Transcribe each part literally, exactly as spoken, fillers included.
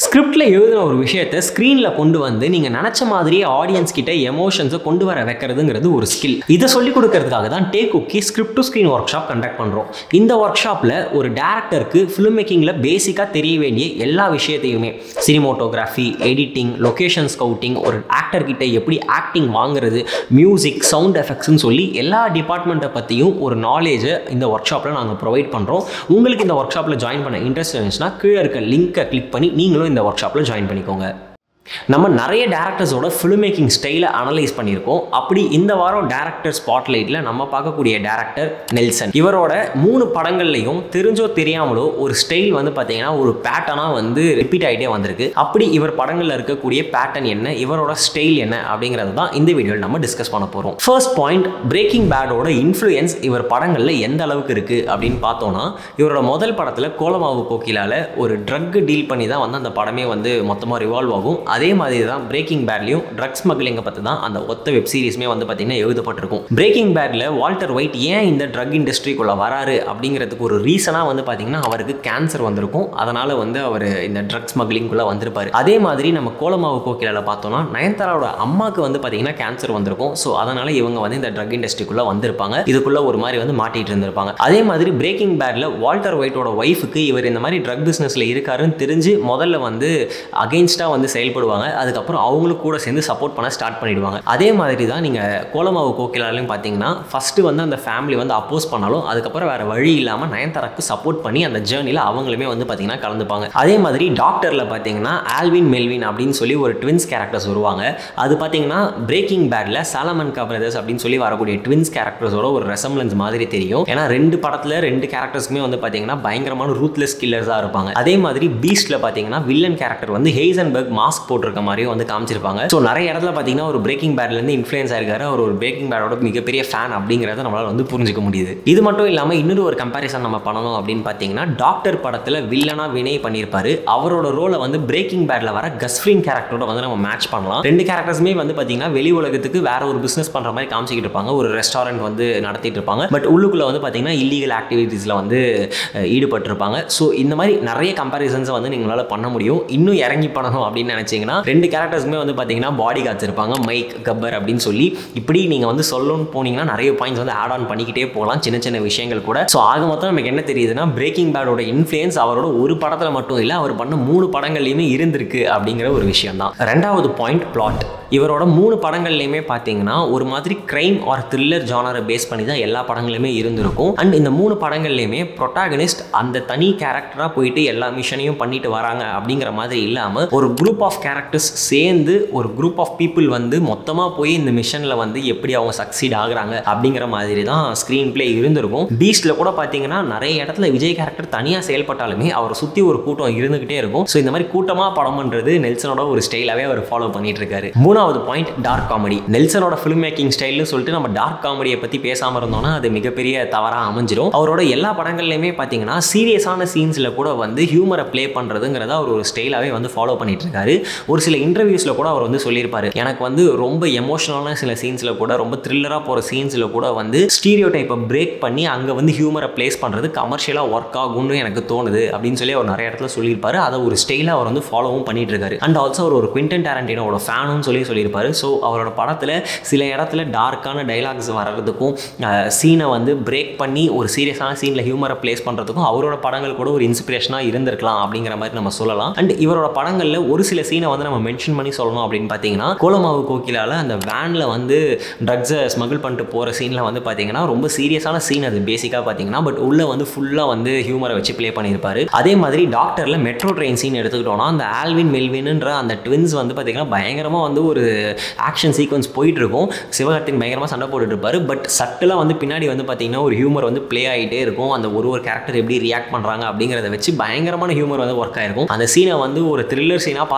ஸ்கிரிப்ட்ல எழுதின ஒரு விஷயத்தை ஸ்க்ரீனில் கொண்டு வந்து நீங்கள் நினச்ச மாதிரியே ஆடியன்ஸ் கிட்ட எமோஷன்ஸை கொண்டு வர வைக்கிறதுங்கிறது ஒரு ஸ்கில். இதை சொல்லிக் கொடுக்கறதுக்காக தான் take okay script to screen workshop conduct பண்ணுறோம். இந்த ஒர்க் ஷாப்பில் ஒரு டேரக்டருக்கு ஃபிலிம் மேக்கிங்கில் பேசிக்காக தெரிய வேண்டிய எல்லா விஷயத்தையுமே, சினிமோட்டோகிராஃபி, எடிட்டிங், லொக்கேஷன் ஸ்கவுட்டிங், ஒரு ஆக்டர் கிட்ட எப்படி ஆக்டிங் வாங்குறது, மியூசிக், சவுண்ட் எஃபெக்ட்ஸ்னு சொல்லி எல்லா டிபார்ட்மெண்ட்டை பற்றியும் ஒரு நாலேஜை இந்த ஒர்க் ஷாப்பில் நாங்கள் ப்ரொவைட் பண்ணுறோம். உங்களுக்கு இந்த ஒர்க் ஷாப்பில் ஜாயின் பண்ண இன்ட்ரெஸ்ட் இருந்துச்சுன்னா கீழே இருக்க லிங்கை கிளிக் பண்ணி நீங்களும் இந்த ஒர்க் ஷாப்பில் ஜாயின் பண்ணிக்கோங்க. நம்ம நிறைய டேரக்டர்ஸோட ஃபிலிம் மேக்கிங் ஸ்டைலை அனலைஸ் பண்ணியிருக்கோம். அப்படி இந்த வாரம் டேரக்டர் ஸ்பாட்லைட்டில் நம்ம பார்க்கக்கூடிய டேரக்டர் நெல்சன். இவரோட மூணு படங்கள்லையும் தெரிஞ்சோ தெரியாமலோ ஒரு ஸ்டைல் வந்து பார்த்தீங்கன்னா ஒரு பேட்டர்னாக வந்து ரிப்பீட் ஆகிட்டே வந்திருக்கு. அப்படி இவர் படங்களில் இருக்கக்கூடிய பேட்டர்ன் என்ன, இவரோட ஸ்டைல் என்ன அப்படிங்கிறது தான் இந்த வீடியோவில் நம்ம டிஸ்கஸ் பண்ண போகிறோம். ஃபர்ஸ்ட் பாயிண்ட், பிரேக்கிங் பேடோட இன்ஃப்ளூயன்ஸ் இவர் படங்களில் எந்த அளவுக்கு இருக்குது அப்படின்னு பார்த்தோன்னா, இவரோட முதல் படத்தில் கோலமாவு கோகிலால ஒரு ட்ரக் டீல் பண்ணி தான் வந்து அந்த படமே வந்து மொத்தமாக ரிவால்வ் ஆகும். அதே மாதிரி தான் பிரேக்கிங் பேட்லையும் ட்ரக் ஸ்மக்லிங்கை பற்றி தான் அந்த ஒத்த வெப் சீரிஸ்மே வந்து பார்த்தீங்கன்னா எழுதப்பட்டிருக்கும். பிரேக்கிங் பேட்ல வால்டர் ஒயிட் ஏன் இந்த ட்ரக் இண்டஸ்ட்ரிக்குள்ள வராரு அப்படிங்கிறதுக்கு ஒரு ரீசனாக வந்து பார்த்தீங்கன்னா அவருக்கு கேன்சர் வந்திருக்கும். அதனால வந்து அவர் இந்த ட்ரக் ஸ்மக்லிங்குள்ள வந்திருப்பாரு. அதே மாதிரி நம்ம கோலமாவு கோகிலால பார்த்தோம்னா நயன்தாராவோட அம்மாவுக்கு வந்து பார்த்தீங்கன்னா கேன்சர் வந்திருக்கும். ஸோ அதனால இவங்க வந்து இந்த ட்ரக் இண்டஸ்ட்ரிக்குள்ள வந்திருப்பாங்க. இதுக்குள்ள ஒரு மாதிரி வந்து மாட்டிட்டு இருந்திருப்பாங்க. அதே மாதிரி பிரேக்கிங் பேட்ல வால்டர் ஒயிட்டோட ஒய்ஃபுக்கு இவர் இந்த மாதிரி ட்ரக் பிஸ்னஸ்ல இருக்காருன்னு தெரிஞ்சு முதல்ல வந்து அகெயின்ஸ்டா வந்து செயல்படுவாங்க. அதுக்கப்புறம் அவங்களுக்கு கூட சேர்ந்து சப்போர்ட் பண்ண ஸ்டார்ட் பண்ணிடுவாங்க. அதே மாதிரி தான் நீங்கள் கோலமாவு கோகிலாலையும் பார்த்தீங்கன்னா ஃபஸ்ட்டு வந்து அந்த ஃபேமிலி வந்து அப்போஸ் பண்ணாலும் அதுக்கப்புறம் வேறு வழி இல்லாமல் நயன்தாராக்கு சப்போர்ட் பண்ணி அந்த ஜேர்னியில் அவங்களுமே வந்து பார்த்தீங்கன்னா கலந்துப்பாங்க. அதே மாதிரி டாக்டரில் பார்த்தீங்கன்னா ஆல்வின் மெல்வின் அப்படின்னு சொல்லி ஒரு ட்வின்ஸ் கேரக்டர்ஸ் வருவாங்க. அது பார்த்தீங்கன்னா பிரேக்கிங் பேட்ல சாலமன் கா பிரதர்ஸ் அப்படின்னு சொல்லி வரக்கூடிய ட்வின்ஸ் கேரக்டர்ஸோட ஒரு ரெசம்லன்ஸ் மாதிரி தெரியும். ஏன்னா ரெண்டு படத்தில் ரெண்டு கேரக்டர்ஸ்க்குமே வந்து பார்த்தீங்கன்னா பயங்கரமான ரூத்லெஸ் கில்லர்ஸாக இருப்பாங்க. அதே மாதிரி பீஸ்ட்ல பார்த்தீங்கன்னா வில்லன் கேரக்டர் வந்து ஹெய்சன்பர்க் மாஸ்க் போட்டிருக்க மாதிரியும் வந்து காமிச்சிருப்பாங்க. ஸோ நிறைய இடத்துல பார்த்தீங்கன்னா ஒரு பிரேக்கிங் பேட்லேருந்து இன்ஃப்ளூயன்ஸ் ஆயிருக்காரு. அவர் ஒரு பிரேக்கிங் பேடோட மிகப்பெரிய ஃபேன் அப்படிங்கிறத நம்மளால் வந்து புரிஞ்சுக்க முடியுது. இது மட்டும் இல்லாமல் இன்னொரு ஒரு கம்பேரிசன் நம்ம பண்ணணும் அப்படின்னு பார்த்தீங்கன்னா டாக்டர் படத்தில் வில்லனா வினய் பண்ணியிருப்பாரு. அவரோட ரோலை வந்து பிரேக்கிங் பேட்ல வர கஸ்ஃப்ரீன் கேரக்டரோட வந்து நம்ம மேட்ச் பண்ணலாம். ரெண்டு கேரக்டர்ஸுமே வந்து பார்த்தீங்கன்னா வெளி உலகத்துக்கு வேற ஒரு பிஸ்னஸ் பண்ணுற மாதிரி காமிச்சிக்கிட்டு இருப்பாங்க. ஒரு ரெஸ்டாரண்ட் வந்து நடத்திட்டு இருப்பாங்க. பட் உள்ளுக்குள்ள வந்து பார்த்தீங்கன்னா இல்லீகல் ஆக்டிவிட்டீஸில் வந்து ஈடுபட்டிருப்பாங்க. ஸோ இந்த மாதிரி நிறைய கம்பேரிசன்ஸை வந்து நீங்களால் பண்ண முடியும். இன்னும் இறங்கி பண்ணணும் அப்படின்னு நினைச்சீங்கன்னா ரெண்டு கேரக்டர்ஸ்மே வந்து பார்த்தீங்கன்னா பாடி கார்ட்ஸ் இருப்பாங்க, மைக், கப்பர் அப்படின்னு சொல்லி. இப்படி நீங்கள் வந்து சொல்லணும்னு போனீங்கன்னா நிறைய பாயிண்ட்ஸ் வந்து ஆட் ஆன் பண்ணிக்கிட்டே போகலாம், சின்ன சின்ன விஷயங்கள் கூட. ஸோ ஆக மொத்தம் நமக்கு என்ன தெரியுதுன்னா பிரேக்கிங் பேடோட இன்ஃப்ளூயன்ஸ் அவரோட ஒரு படத்தில் மட்டும் இல்லை, அவர் பண்ண மூணு படங்கள்லையுமே இருந்திருக்கு அப்படிங்கிற ஒரு விஷயம் தான். ரெண்டாவது பாயிண்ட், பிளாட். இவரோட மூணு படங்கள்லையுமே பார்த்தீங்கன்னா ஒரு மாதிரி கிரைம் ஆர் த்ரில்லர் ஜானரை பேஸ் பண்ணி தான் எல்லா படங்களுமே இருந்திருக்கும். அண்ட் இந்த மூணு படங்கள்லையுமே ப்ரொட்டாகனிஸ்ட் அந்த தனி கேரக்டராக போயிட்டு எல்லா மிஷனையும் பண்ணிட்டு வராங்க அப்படிங்கிற மாதிரி இல்லாமல் ஒரு குரூப் ஆஃப் கேரக்டர்ஸ் சேர்ந்து ஒரு குரூப் ஆஃப் பீப்புள் வந்து மொத்தமாக போய் இந்த மிஷனில் வந்து எப்படி அவங்க சக்சீட் ஆகுறாங்க அப்படிங்கிற மாதிரி தான் ஸ்க்ரீன் பிளே இருந்திருக்கும். பீஸ்ட்ல கூட பார்த்தீங்கன்னா நிறைய இடத்துல விஜய் கேரக்டர் தனியாக செயல்பட்டாலுமே அவரை சுற்றி ஒரு கூட்டம் இருந்துகிட்டே இருக்கும். ஸோ இந்த மாதிரி கூட்டமாக படம் பண்ணுறது நெல்சனோட ஒரு ஸ்டைலாகவே அவர் ஃபாலோ பண்ணிட்டு இருக்காரு. மூணாவது பாயிண்ட், டார்க் காமெடி. நெல்சனோட ஃபிலிம் மேக்கிங் ஸ்டைல்னு சொல்லிட்டு நம்ம டார்க் காமெடியை பற்றி பேசாமல் இருந்தோம்னா அது மிகப்பெரிய தவறாக அமைஞ்சிடும். அவரோட எல்லா படங்கள்லையுமே பார்த்தீங்கன்னா சீரியஸான சீன்ஸில் கூட வந்து ஹியூமரை ப்ளே பண்ணுறதுங்கிறத அவர் ஒரு ஸ்டைலாகவே வந்து ஃபாலோ பண்ணிட்டு இருக்காரு. ஒரு சில இன்டர்வியூஸில் கூட அவர் வந்து சொல்லியிருப்பாரு, எனக்கு வந்து ரொம்ப எமோஷனலான சில சீன்ஸில் கூட ரொம்ப த்ரில்லராக போகிற சீன்ஸில் கூட வந்து ஸ்டீரியோ டைப்பை பிரேக் பண்ணி அங்கே வந்து ஹியூமரை பிளேஸ் பண்ணுறது கமர்ஷியலாக ஒர்க் ஆகும்னு எனக்கு தோணுது அப்படின்னு சொல்லி அவர் நிறைய இடத்துல சொல்லியிருப்பாரு. அதை ஒரு ஸ்டைலாக அவர் வந்து ஃபாலோவும் பண்ணிட்டு இருக்காரு. அண்ட் ஆல்சோ அவர் ஒரு குவிண்டன் டாரண்டினோட ஃபேனும் சொல்லி சொல்லியிருப்பாரு. ஸோ அவரோட படத்தில் சில இடத்துல டார்க்கான டைலாக்ஸ் வர்றதுக்கும் சீனை வந்து பிரேக் பண்ணி ஒரு சீரியஸான சீனில் ஹியூமரை பிளேஸ் பண்ணுறதுக்கும் அவரோட படங்கள் கூட ஒரு இன்ஸ்பிரேஷனாக இருந்திருக்கலாம் அப்படிங்கிற மாதிரி நம்ம சொல்லலாம். அண்ட் இவரோட படங்களில் ஒரு சில சீனை வந்து நம்ம மென்ஷன் பண்ணி சொல்லணும் அப்படின்னு பார்த்தீங்கன்னா கோலமாவு கோகிலால அந்த வேனில் வந்து ட்ரக்ஸை ஸ்மகிள் பண்ணிட்டு போகிற சீனில் வந்து பார்த்தீங்கன்னா ரொம்ப சீரியஸான சீன் அது பேசிக்காக பார்த்தீங்கன்னா. பட் உள்ள வந்து ஃபுல்லாக வந்து ஹியூமரை வச்சு ப்ளே பண்ணியிருப்பாரு. அதே மாதிரி டாக்டரில் மெட்ரோ ட்ரெயின் சீன் எடுத்துக்கிட்டோம்னா அந்த ஆல்வின் மெல்வின்ன்ற அந்த ட்வின்ஸ் வந்து பார்த்தீங்கன்னா பயங்கரமாக வந்து ஒரு ஆக்ஷன் சீக்வன்ஸ் போயிட்டு இருக்கும். சிவகார்த்திகேயன் பயங்கரமாக சண்டை போட்டுட்டு இருப்பாரு. பட் சட்டலாக வந்து பின்னாடி வந்து பார்த்தீங்கன்னா ஒரு ஹியூமர் வந்து ப்ளே ஆகிட்டே இருக்கும். அந்த ஒரு ஒரு கேரக்டர் எப்படி ரியாக்ட் பண்ணுறாங்க அப்படிங்கிறத வச்சு பயங்கரமான ஹியூமர் வந்து ஒர்க் ஆயிருக்கும். அந்த சீனை வந்து ஒரு த்ரில்லர் சீனாக பார்த்ததோட ஒரு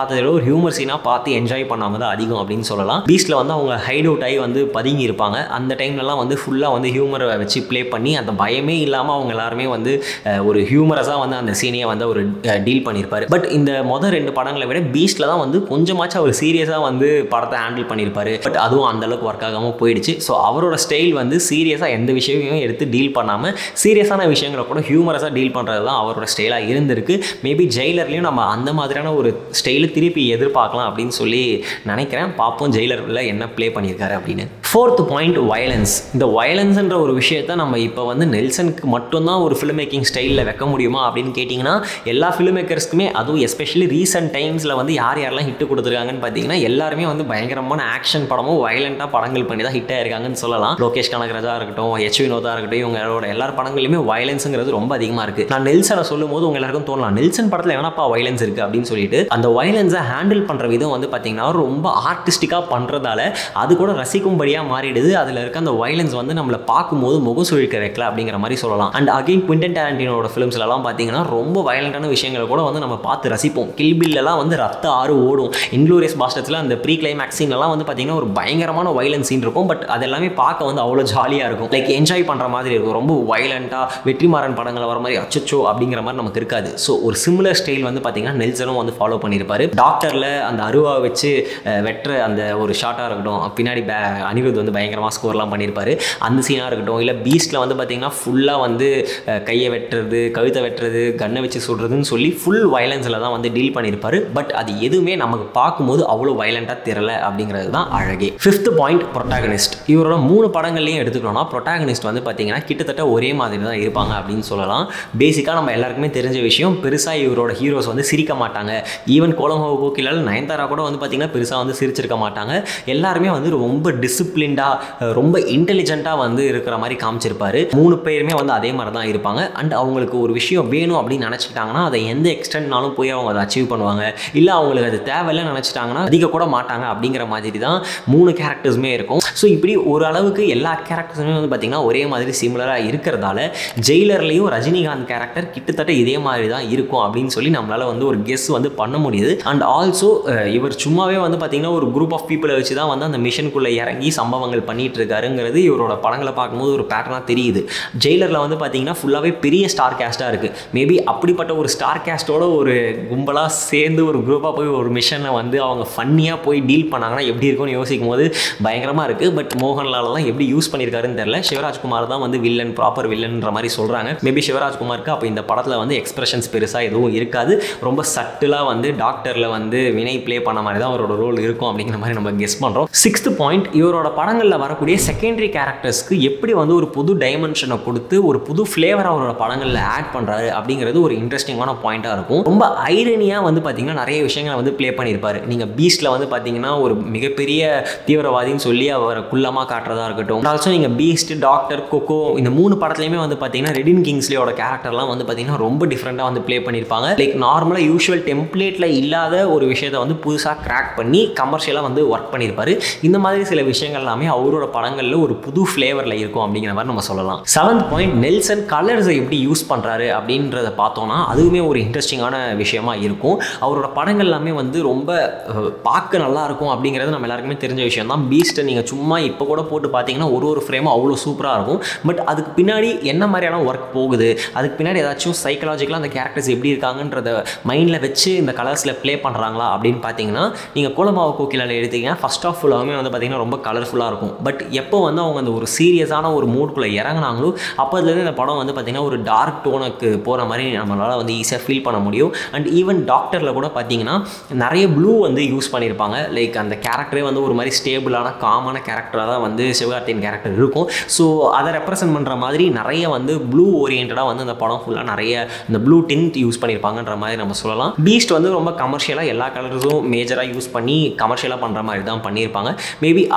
ஹியூமர் சீனாக பார்த்து என்ஜாய் பண்ணாமல் தான் அதிகம் அப்படின்னு சொல்லலாம். பீஸ்ட்டில் வந்து அவங்க ஹைட் அவுட் ஆகி வந்து பதுங்கி இருப்பாங்க. அந்த டைம்லலாம் வந்து ஃபுல்லாக வந்து ஹியூமரை வச்சு ப்ளே பண்ணி அந்த பயமே இல்லாமல் அவங்க எல்லாருமே வந்து ஒரு ஹியூமரஸாக வந்து அந்த சீனையை வந்து ஒரு டீல் பண்ணியிருப்பாரு. பட் இந்த மொதல் ரெண்டு படங்களை விட பீஸ்ட்டில் தான் வந்து கொஞ்சமாச்சும் அவர் சீரியஸாக வந்து படத்தை ஹேண்டில் பண்ணியிருப்பாரு. பட் அதுவும் அந்தளவுக்கு ஒர்க் ஆகாமல் போயிடுச்சு. ஸோ அவரோட ஸ்டைல் வந்து சீரியஸாக எந்த விஷயத்தையும் எடுத்து டீல் பண்ணாமல் சீரியஸான விஷயங்களை கூட ஹியூமரஸாக டீல் பண்ணுறது தான் அவரோட ஸ்டைலாக இருந்திருக்கு. மேபி ஜெயிலர்லையும் நம்ம அந்த மாதிரியான ஒரு ஸ்டைலு திருப்பி எதிர்பார்க்கலாம் அப்படின்னு சொல்லி நினைக்கிறேன். பார்ப்போம் ஜெயிலரில் என்ன ப்ளே பண்ணியிருக்காரு அப்படின்னு. Fourth point violence. இந்த வயலன்ஸ்ன்ற ஒரு விஷயத்தை நம்ம இப்போ வந்து நெல்சனுக்கு மட்டும்தான் ஒரு ஃபிலிம் மேக்கிங் ஸ்டைலில் வைக்க முடியுமா அப்படின்னு கேட்டிங்கன்னா எல்லா ஃபிலிம் மேக்கர்ஸ்க்குமே, அதுவும் எஸ்பெஷலி ரீசெண்ட் டைம்ஸில் வந்து யார் யாரெல்லாம் ஹிட்டு கொடுத்துருக்காங்கன்னு பார்த்தீங்கன்னா எல்லாருமே வந்து பயங்கரமான ஆக்ஷன் படமும் வயலண்ட்டாக படங்கள் பண்ணி தான் ஹிட் ஆயிருக்காங்கன்னு சொல்லலாம். லோகேஷ் கனகராஜா இருக்கட்டும், எச் வினோதா இருக்கட்டும், இவங்களோட எல்லார் படங்களையுமே வயலன்ஸுங்கிறது ரொம்ப அதிகமாக இருக்குது. நான் நெல்சனை சொல்லும் போது உங்க எல்லாருக்கும் தோணலாம் நெல்சன் படத்தில் என்னப்பா வயலன்ஸ் இருக்குது அப்படின்னு சொல்லிட்டு. அந்த வயலன்ஸை ஹேண்டில் பண்ணுற விதம் வந்து பார்த்தீங்கன்னா ரொம்ப ஆர்டிஸ்டிக்காக பண்ணுறதால அது கூட ரசிக்கும்படியாக மாறிடுது. அதில் இருக்க அந்த வயலன்ஸ் வந்து நம்மளை பார்க்கும்போது முகம் சுழிக்க வைக்கல அப்படிங்கிற மாதிரி சொல்லலாம். அண்ட் அகைன் குவிண்டன் டாரண்டினோட ஃபிலிம்ஸ்லாம் பார்த்தீங்கன்னா ரொம்ப வயலண்டான விஷயங்களை கூட வந்து நம்ம பார்த்து ரசிப்போம். கில் பில்லாம் வந்து ரத்த ஆறு ஓடும். இன்க்ளூரியஸ் பாஸ்டர்ஸில் அந்த ப்ரீ கிளைமேக்ஸ் சீன்லாம் வந்து பார்த்தீங்கன்னா ஒரு பயங்கரமான வயலன்ஸ் சீன் இருக்கும். பட் அது எல்லாமே பார்க்க வந்து அவ்வளோ ஜாலியாக இருக்கும். லைக் என்ஜாய் பண்ணுற மாதிரி இருக்கும். ரொம்ப வயலண்ட்டாக வெற்றிமாறன் படங்களை வர மாதிரி அச்சோ அப்படிங்கிற மாதிரி நமக்கு இருக்காது. ஸோ ஒரு சிமிலர் ஸ்டைல் வந்து பார்த்தீங்கன்னா நெல்சனும் வந்து ஃபாலோ பண்ணியிருப்பாரு. டாக்டரில் அந்த அருவா வச்சு வெட்டுற அந்த ஒரு ஷாட்டாக இருக்கட்டும், பின்னாடி அனிருத் வந்து பயங்கரமாக ஸ்கோர்லாம் பண்ணியிருப்பாரு. அந்த சீனாக இருக்கட்டும், இல்லை பீஸ்ட்டில் வந்து பார்த்தீங்கன்னா ஃபுல்லாக வந்து கையை வெட்டுறது, கழுத்தை வெட்டுறது, கண்ணை வச்சு சுடுறதுன்னு சொல்லி ஃபுல் வயலன்ஸில் தான் வந்து டீல் பண்ணியிருப்பாரு. பட் அது எதுவுமே நமக்கு பார்க்கும்போது அவ்வளோ வயலண்ட்டாக தெரியல அப்படிங்கிறது தான் அழகே. Fifth point protagonist. இவரோட மூணு படங்கள்லையும் எடுத்துக்கிட்டோம்னா ப்ரொட்டாகனிஸ்ட் வந்து பார்த்தீங்கன்னா கிட்டத்தட்ட ஒரே மாதிரி தான் இருப்பாங்க அப்படின்னு சொல்லலாம். பேசிக்காக நம்ம எல்லாருக்குமே தெரிஞ்ச விஷயம், பெருசாக இவரோட ஹீரோஸ் வந்து சிரிக்க மாட்டாங்க. ஈவன் கோலங்கோ கோகிலால் நயன்தாரா கூட வந்து பார்த்தீங்கன்னா பெருசாக வந்து சிரிச்சிருக்க மாட்டாங்க. எல்லாருமே வந்து ரொம்ப டிசிப்ளின்டாக ரொம்ப இன்டெலிஜென்ட்டாக வந்து இருக்கிற மாதிரி காமிச்சிருப்பாரு. மூணு பேருமே வந்து அதே மாதிரி தான் இருப்பாங்க. அண்ட் அவங்களுக்கு ஒரு விஷயம் வேணும் அப்படின்னு நினச்சிக்கிட்டாங்கன்னா அதை எந்த எக்ஸ்டென்ட்னாலும் போய் அவங்க அதை அச்சீவ் பண்ணுவாங்க. இல்லை அவங்களுக்கு அது தேவையில்லை நினச்சிட்டாங்கன்னா அதிக கூட மாட்டாங்க அப்படிங்கிற மாதிரி தான் மூணு கேரக்டர்ஸுமே இருக்கும். ஸோ இப்படி ஒரு அளவுக்கு எல்லா கேரக்டர்ஸுமே வந்து பார்த்திங்கன்னா ஒரே மாதிரி சிமிலராக இருக்கிறதால ஜெயிலர்லேயும் ரஜினிகாந்த் கேரக்டர் கிட்டத்தட்ட இதே மாதிரி தான் இருக்கும் அப்படின்னு சொல்லி நம்மளால் வந்து ஒரு கெஸ் வந்து பண்ண முடியுது. அண்ட் ஆல்சோ இவர் சும்மாவே வந்து பார்த்திங்கன்னா ஒரு குரூப் ஆஃப் பீப்புளை வச்சு தான் வந்து அந்த மிஷனுக்குள்ளே இறங்கி சம்பவங்கள் பண்ணிட்டு இருக்காருங்கிறது இவரோட படங்களை பார்க்கும்போது ஒரு பேட்டர்னாக தெரியுது. ஜெயிலரில் வந்து பார்த்தீங்கன்னா ஃபுல்லாகவே பெரிய ஸ்டார் கேஸ்ட்டாக இருக்குது. மேபி அப்படிப்பட்ட ஒரு ஸ்டார் கேஸ்ட்டோட ஒரு கும்பலாக சேர்ந்து ஒரு குரூப்பாக போய் ஒரு மிஷனில் வந்து அவங்க ஃபன்னியாக போய் டீல் பண்ணாங்கன்னா எப்படி இருக்கும்னு யோசிக்கும் போது பயங்கரமாக இருக்குது. பட் மோகன்லாலெலாம் எப்படி யூஸ் பண்ணியிருக்காருன்னு தெரியல. சிவராஜ்குமார் தான் வந்து வில்லன், ப்ராப்பர் வில்லன்ற மாதிரி சொல்கிறாங்க. மேபி சிவராஜ்குமாருக்கு அப்போ இந்த படத்தில் வந்து எக்ஸ்பிரஷன்ஸ் பெருசாக எதுவும் இருக்காது. ரொம்ப சட்டிலாக வந்து டாக்டரில் வந்து வினை ப்ளே பண்ண மாதிரி தான் அவரோட ரோல் இருக்கும் அப்படிங்கிற மாதிரி நம்ம கெஸ் பண்ணுறோம். சிக்ஸ்த் பாயிண்ட், இவரோட படங்களில் வரக்கூடிய செகண்டரி கேரக்டர்ஸ்க்கு எப்படி வந்து ஒரு புது டைமென்ஷனை கொடுத்து ஒரு புது ஃப்ளேவர் அவரோட படங்களில் ஆட் பண்ணுறாரு அப்படிங்கிறது ஒரு இன்ட்ரெஸ்டிங்கான பாயிண்ட்டாக இருக்கும். ரொம்ப ஐரனியாக வந்து பார்த்தீங்கன்னா நிறைய விஷயங்களை வந்து ப்ளே பண்ணியிருப்பாரு. நீங்கள் பீஸ்ட்டில் வந்து பார்த்தீங்கன்னா ஒரு மிகப்பெரிய தீவிரவாதின்னு சொல்லி அவரை குள்ளமாக காட்டுறதா இருக்கட்டும். ஆல்சோ நீங்கள் பீஸ்ட், டாக்டர், கொக்கோ இந்த மூணு படத்துலையுமே வந்து பார்த்தீங்கன்னா ரெடின் கிங்ஸ்லியோட கேரக்டர்லாம் வந்து பார்த்தீங்கன்னா ரொம்ப டிஃப்ரெண்ட்டாக வந்து ப்ளே பண்ணியிருப்பாங்க. லைக் நார்மலாக யூஷுவல் டெம்ப்ளேட்டில் இல்லாத ஒரு விஷயத்தை வந்து புதுசாக கிராக் பண்ணி கமர்ஷியலாக வந்து ஒர்க் பண்ணியிருப்பாரு. இந்த மாதிரி சில விஷயங்கள் எல்லாமே அவரோட படங்களில் ஒரு புது ஃப்ளேவரில் இருக்கும் அப்படிங்கிற மாதிரி நம்ம சொல்லலாம். செவன்த் பாயிண்ட், நெல்சன் கலர்ஸை எப்படி யூஸ் பண்ணுறாரு அப்படின்றத பார்த்தோன்னா அதுவுமே ஒரு இன்ட்ரெஸ்டிங்கான விஷயமா இருக்கும். அவரோட படங்கள் எல்லாமே வந்து ரொம்ப பார்க்க நல்லா இருக்கும் அப்படிங்கிறது நம்ம எல்லாருக்குமே தெரிஞ்ச விஷயம் தான். பீஸ்ட்டை நீங்கள் சும்மா இப்போ கூட போட்டு பார்த்தீங்கன்னா ஒரு ஒரு ஃப்ரேமும் அவ்வளோ சூப்பராக இருக்கும். பட் அதுக்கு பின்னாடி என்ன மாதிரியான ஒர்க் போகுது, அதுக்கு பின்னாடி ஏதாச்சும் சைக்கலாஜிக்கலாக அந்த கேரக்டர்ஸ் எப்படி இருக்காங்கன்றத மைண்டில் வச்சு இந்த கலர்ஸில் ப்ளே பண்ணுறாங்களா அப்படின்னு பார்த்தீங்கன்னா நீங்கள் கோலமாவ கோகிலால எடுத்தீங்கன்னா ஃபர்ஸ்ட் ஆஃப் ஃபுல்லாகவே வந்து பார்த்தீங்கன்னா ரொம்ப கலர்ஃபுல்லாக இருக்கும். பட் எப்போ வந்து அவங்க அந்த ஒரு சீரியஸான ஒரு மூடுக்குள்ளே இறங்கினாங்களோ அப்போதுலேருந்து இந்த படம் வந்து பார்த்திங்கன்னா ஒரு டார்க் டோனுக்கு போகிற மாதிரி நம்மளால் வந்து ஈஸியாக ஃபீல் பண்ண முடியும். அண்ட் ஈவன் டாக்டரில் கூட பார்த்தீங்கன்னா நிறைய ப்ளூ வந்து யூஸ் பண்ணியிருப்பாங்க. லைக் அந்த கேரக்டரே வந்து ஒரு மாதிரி ஸ்டேபிளான காமான கேரக்டராக தான் வந்து சிவகார்த்தியின் கேரக்டர் இருக்கும். ஸோ அதை ரெப்ரசென்ட் பண்ணுற மாதிரி நிறைய வந்து ப்ளூ ஓரியன்டாக வந்து அந்த படம் ஃபுல்லாக நிறைய இந்த ப்ளூ டின்ட் யூஸ் பண்ணியிருப்பாங்கன்ற மாதிரி நம்ம சொல்லலாம். பீஸ்ட் வந்து ரொம்ப கமர்ஷியலாக எல்லா கலர்ஸும் மேஜராக யூஸ் பண்ணி கமர்ஷியலாக பண்ணுற மாதிரி தான் பண்ணியிருப்பாங்க. மேபி அதுவே கூட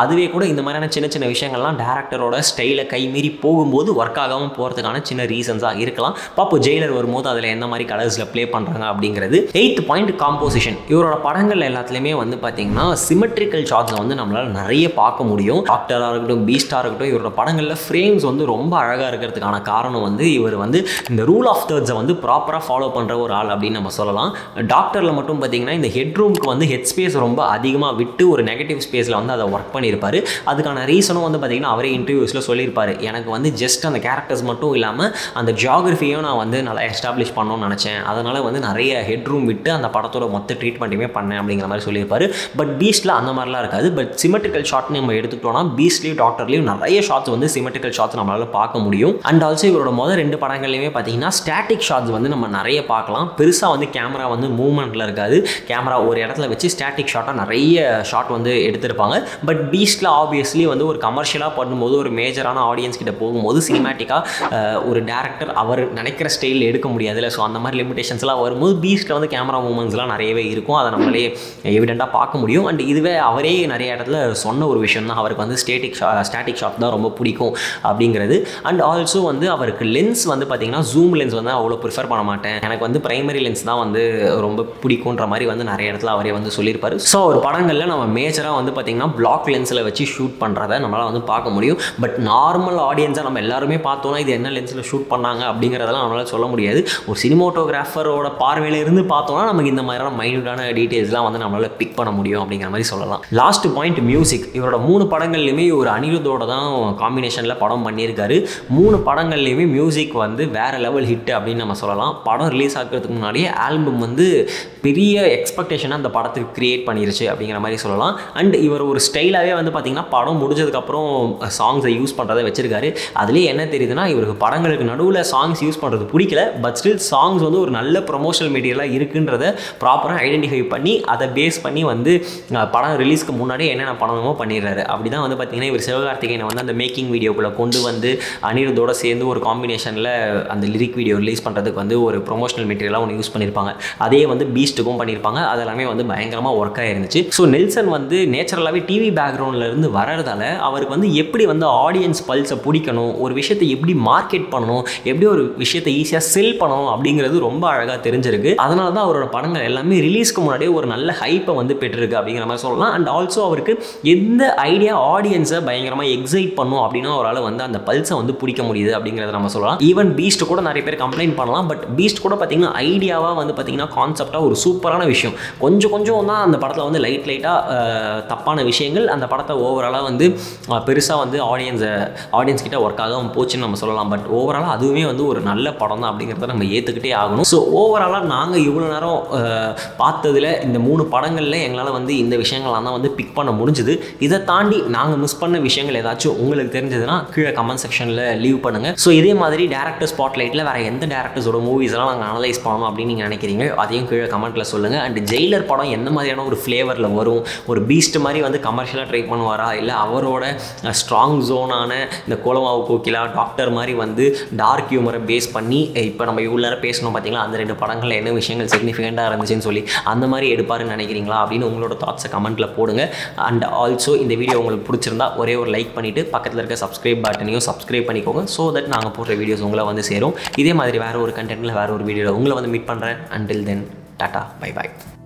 இந்த மாதிரியான சின்ன சின்ன விஷயங்கள்லாம் டேரக்டரோட ஸ்டைலை கைமீறி போகும்போது ஒர்க் ஆகாமல் போகிறதுக்கான சின்ன ரீசன்ஸாக இருக்கலாம். பாப்போ ஜெயிலர் வரும்போது அதில் எந்த மாதிரி கலர்ஸில் ப்ளே பண்ணுறாங்க அப்படிங்கிறது. Eighth point composition. இவரோட படங்கள் எல்லாத்துலேயுமே வந்து பார்த்தீங்கன்னா சிமெட்ரிக்கல் ஷாட்ஸை வந்து நம்மளால் நிறைய பார்க்க முடியும். டாக்டராக இருக்கட்டும், பீஸ்டாக இருக்கட்டும், இவரோட படங்களில் ஃப்ரேம்ஸ் வந்து ரொம்ப அழகாக இருக்கிறதுக்கான காரணம் வந்து இவர் வந்து இந்த ரூல் ஆஃப் தேர்ட்ஸை வந்து ப்ராப்பராக ஃபாலோ பண்ணுற ஒரு ஆள் அப்படின்னு நம்ம சொல்லலாம். டாக்டரில் மட்டும் பார்த்தீங்கன்னா இந்த ஹெட் ரூமுக்கு வந்து ஹெட் ஸ்பேஸ் ரொம்ப அதிகமாக விட்டு ஒரு நெகட்டிவ் ஸ்பேஸில் வந்து அதை ஒர்க் பண்ணியிருப்பார். அதுக்கான ரீசனும் வந்து பார்த்தீங்கன்னா அவரே இன்டர்வியூஸில் சொல்லியிருப்பார். எனக்கு வந்து ஜஸ்ட் அந்த கேரக்டர்ஸ் மட்டும் இல்லாமல் அந்த ஜியாகிரஃபியும் நான் வந்து நல்லா எஸ்டாப்ளிஷ் பண்ணணும்னு நினச்சேன். அதனால் வந்து நிறைய ஹெட் ரூம் விட்டு அந்த படத்தோட மொத்த ட்ரீட்மெண்ட்டுமே பண்ணேன் அப்படிங்கிற மாதிரி சொல்லியிருப்பார். பட் பீஸ்ட்டில் அந்த மாதிரிலாம் இருக்காது. பட் சிமெட்ரிக்கல் ஷாட்னு நம்ம எடுத்துக்கிட்டோம்னா பீஸ்ட்லேயும் டாக்டர்லேயும் நிறைய ஷாட்ஸ் வந்து சிமெட்ரிக்கல் ஷாட்ஸ் நம்மளால் பார்க்க முடியும். அண்ட் ஆல்சோ இவரோட முதல் ரெண்டு படங்கள்லையுமே பார்த்தீங்கன்னா ஸ்டாட்டிக் ஷாட்ஸ் வந்து நம்ம நிறைய பார்க்கலாம். பெருசாக வந்து கேமரா வந்து மூவ்மெண்ட்டில் இருக்காது. கேமரா ஒரு இடத்துல வச்சு ஸ்டாட்டிக் ஷாட்டாக நிறைய ஷாட் வந்து எடுத்திருப்பாங்க. பட் பீஸ்ட்டில் ஆப்வியஸ்லி வந்து ஒரு கமர்ஷியலாக பண்ணும்போது ஒரு மேஜரான ஆடியன்ஸ் கிட்ட போகும்போது சினிமேட்டிக்காக ஒரு டேரக்டர் அவர் நினைக்கிற ஸ்டைலில் எடுக்க முடியாதுல்ல. ஸோ அந்த மாதிரி லிமிடேஷன்ஸ்லாம் வரும்போது பீஸ்ட்டில் வந்து கேமரா மூவ்மெண்ட்ஸ்லாம் நிறையவே இருக்கும். அதை நம்மளே எவிடெண்ட்டாக பார்க்க முடியும். அண்ட் இதுவே அவரே நிறைய இடத்துல சொன்ன ஒரு விஷயம் தான், அவருக்கு வந்து ஸ்டேட்டிக் ஷா ஸ்டாட்டிக் ஷாட் தான் ரொம்ப பிடிக்கும் அப்படிங்கிறது. அண்ட் ஆல்சோ வந்து அவருக்கு லென்ஸ் வந்து பார்த்தீங்கன்னா ஜூம் லென்ஸ் வந்து அவ்வளோ ப்ரிஃபர் பண்ண மாட்டேன், எனக்கு வந்து பிரைமரி லென்ஸ் தான் வந்து ரொம்ப பிடிக்குன்ற மாதிரி வந்து நிறைய இடத்துல அவரே வந்து சொல்லியிருப்பாரு. ஸோ ஒரு படங்களில் நம்ம மேஜராக வந்து பார்த்தீங்கன்னா பிளாக் லென்ஸில் வச்சு ஷூட் பண்ணுறதை நம்மளால் வந்து பார்க்க முடியும். பட் நார்மல் ஆடியன்ஸாக நம்ம எல்லாருமே பார்த்தோன்னா இது என்ன லென்ஸில் ஷூட் பண்ணாங்க அப்படிங்கிறதெல்லாம் நம்மளால் சொல்ல முடியாது. ஒரு சினிமோட்டோகிராஃபரோட பார்வையில் இருந்து பார்த்தோன்னா நமக்கு இந்த மாதிரியான மைன்யூட்டான டீட்டெயில்ஸ்லாம் வந்து நம்மளால் பிக் பண்ண முடியும் அப்படிங்கிற மாதிரி சொல்லலாம். Last point music. இவரோட மூணு படங்கள்லையுமே ஒரு அனிருத்தோட தான் காம்பினேஷனில் படம் பண்ணியிருக்காரு. மூணு படங்கள்லையுமே மியூசிக் வந்து வேறு லெவல் ஹிட் அப்படின்னு நம்ம சொல்லலாம். படம் ரிலீஸ் ஆகிறதுக்கு முன்னாடியே ஆல்பம் வந்து பெரிய எக்ஸ்பெக்டேஷனாக அந்த படத்துக்கு கிரியேட் பண்ணிருச்சு அப்படிங்கிற மாதிரி சொல்லலாம். அண்ட் இவர் ஒரு ஸ்டைலாகவே வந்து பார்த்திங்கன்னா படம் முடிஞ்சதுக்கப்புறம் சாங்ஸை யூஸ் பண்ணுறதை வச்சிருக்காரு. அதுலேயே என்ன தெரியுதுன்னா இவருக்கு படங்களுக்கு நடுவில் சாங்ஸ் யூஸ் பண்ணுறது பிடிக்கல. பட் ஸ்டில் சாங்ஸ் வந்து ஒரு நல்ல ப்ரொமோஷனல் மெட்டீரியலாக இருக்குன்றதை ப்ராப்பராக ஐடென்டிஃபை பண்ணி அதை பேஸ் பண்ணி வந்து படம் ரிலீஸ்க்கு முன்னாடியே என்னென்ன பண்ணணுமோ பண்ணிடுறாரு. அப்படி தான் வந்து பார்த்திங்கன்னா இவர் சிவகார்த்திகேயனை வந்து அந்த மேக்கிங் வீடியோக்குள்ளே கொண்டு வந்து அனிருத்தோட சேர்ந்து ஒரு காம்பினேஷனில் அந்த லிரிக் வீடியோ ரிலீஸ் பண்ணுறதுக்கு வந்து ஒரு ப்ரொமோஷனல் மெட்டீரியலாக ஒன்று யூஸ் பண்ணியிருப்பாங்க. அதே வந்து பீஸ்ட்டுக்கும் பண்ணியிருப்பாங்க. அதெல்லாமே வந்து பயங்கரமாக ஒர்க் ஆயிருந்துச்சு. ஸோ நெல்சன் வந்து நேச்சுரலாகவே டிவி பேக்ரவுண்ட்லேருந்து வரதால அவருக்கு வந்து எப்படி வந்து ஆடியன்ஸ் பல்ஸை பிடிக்கணும், ஒரு விஷயத்தை எப்படி மார்க்கெட் பண்ணணும், எப்படி ஒரு விஷயத்தை ஈஸியாக செல் பண்ணணும் அப்படிங்கிறது ரொம்ப அழகாக தெரிஞ்சிருக்கு. அதனால தான் அவரோட படங்கள் எல்லாமே ரிலீஸ்க்கு முன்னாடியே ஒரு நல்ல ஹைப்பை வந்து பெற்றிருக்கு அப்படிங்கிற மாதிரி சொல்லலாம். அண்ட் ஆல்சோ அவருக்கு எந்த ஐடியா ஆடியன்ஸை பயங்கரமாக எக்ஸைட் பண்ணும் அப்படின்னா அவரால் வந்து அந்த பல்ஸை வந்து பிடிக்க முடியுது அப்படிங்கிறத நம்ம சொல்லலாம். ஈவன் பீஸ்ட் கூட நிறைய பேர் கம்ப்ளைண்ட் பண்ணலாம். பட் பீஸ்ட் கூட பார்த்தீங்கன்னா ஐடியாவாக வந்து பார்த்தீங்கன்னா கான்செப்டாக ஒரு சூப்பரான விஷயம். கொஞ்சம் கொஞ்சம் தான் அந்த படத்தில் வந்து லைட் லைட்டாக தப்பான விஷயங்கள் அந்த படத்தை ஓவராலாக வந்து பெருசாக வந்து ஆடியன்ஸை ஆடியன்ஸ் கிட்ட ஒர்க் ஆகாமல் போச்சுன்னு நம்ம சொல்லலாம். பட் ஓவராலாக அதுவுமே வந்து ஒரு நல்ல படம் தான் அப்படிங்கிறத நம்ம ஏற்றுக்கிட்டே ஆகணும். ஸோ ஓவராலாக நாங்கள் இவ்வளோ நேரம் பார்த்ததில் இந்த மூணு படங்களில் எங்களால் வந்து இந்த விஷயங்கள்லாம் தான் வந்து பிக் பண்ண முடிஞ்சுது. இதை தாண்டி நாங்கள் மிஸ் பண்ண விஷயங்கள் ஏதாச்சும் உங்களுக்கு தெரிஞ்சதுன்னா கீழே கமெண்ட் செக்ஷனில் லீவ் பண்ணுங்கள். ஸோ இதே மாதிரி டேரக்டர் ஸ்பாட்லைட்டில் வேறு எந்த டேரக்டர்ஸோட மூவிஸ்லாம் நாங்கள் அனலைஸ் பண்ணணும் அப்படின்னு நீங்கள் நினைக்கிறீங்க அதையும் கீழே கமெண்ட்டில் சொல்லுங்கள். அண்ட் ஜெயிலர் படம் எந்த மாதிரியான ஒரு ஃப்ளேவரில் வரும், ஒரு பீஸ்ட் மாதிரி வந்து கமர்ஷியலாக ட்ரை பண்ணுவாரா, இல்லை அவரோட ஸ்ட்ராங் ஜோனான இந்த கோலமாவு கோகிலா டாக்டர் மாதிரி வந்து டார்க் ஹியூமரை பேஸ் பண்ணி இப்போ நம்ம இவ்வளோ நேரம் பேசணும் பார்த்தீங்களா, அந்த ரெண்டு படங்களில் என்ன விஷயங்கள் சிக்னிஃபிகண்ட்டாக இருந்துச்சுன்னு சொல்லி அந்த மாதிரி எடுப்பாருன்னு நினைக்கிறீங்களா அப்படின்னு உங்களோட தாட்ஸை கமெண்ட்டில் போடுங்க. அண்ட் ஆல்சோ இந்த வீடியோ உங்களுக்கு பிடிச்சிருந்தா ஒரே ஒரு லைக் பண்ணிவிட்டு பக்கத்தில் இருக்க சப்ஸ்கிரைப் பட்டனையும் சப்ஸ்கிரைப் பண்ணிக்கோங்க. ஸோ தட் நாங்கள் போடுற வீடியோஸ் உங்களை வந்து சேரும். இதே மாதிரி வேறு ஒரு கண்டென்ட்டில் வேறு ஒரு வீடியோவில் உங்களை வந்து மீட் பண்ணுறேன். அண்டில் தென் டாட்டா பை பாய்.